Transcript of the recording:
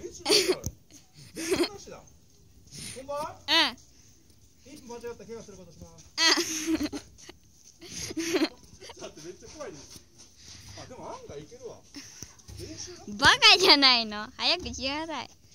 習だよ。練習なしだ。本番？ うん。 一歩間違ったら怪我することします。だってめっちゃ怖いです。あ、でも案外いけるわ。練習だ。 バカじゃないの。早くしなさい。